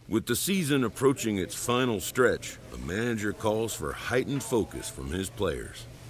With the season approaching its final stretch, a manager calls for heightened focus from his players.